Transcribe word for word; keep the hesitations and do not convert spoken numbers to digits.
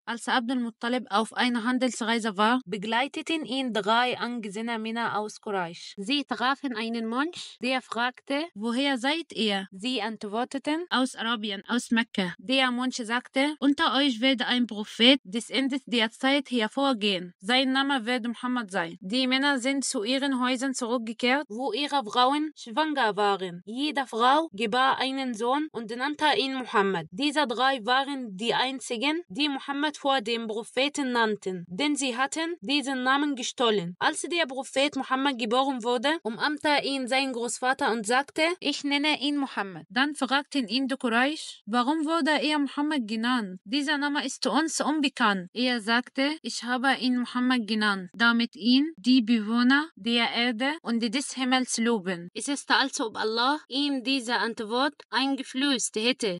Als Abdul Muttalib auf einer Handelsreise war, begleiteten ihn drei angesehene Männer aus Quraysh. Sie trafen einen Mönch, der fragte, woher seid ihr? Sie antworteten, aus Arabien, aus Mekka. Der Mönch sagte, unter euch werde ein Prophet des Endes der Zeit hervorgehen. Sein Name wird Muhammad sein. Die Männer sind zu ihren Häusern zurückgekehrt, wo ihre Frauen schwanger waren. Jede Frau gebar einen Sohn und nannte ihn Muhammad. Diese drei waren die einzigen, die Muhammad vor dem Propheten nannten, denn sie hatten diesen Namen gestohlen. Als der Prophet Muhammad geboren wurde, umarmte ihn sein Großvater und sagte, ich nenne ihn Muhammad. Dann fragten ihn die Quraysh, warum wurde er Muhammad genannt? Dieser Name ist uns unbekannt. Er sagte, ich habe ihn Muhammad genannt, damit ihn die Bewohner der Erde und des Himmels loben. Es ist, als ob Allah ihm diese Antwort eingeflößt hätte.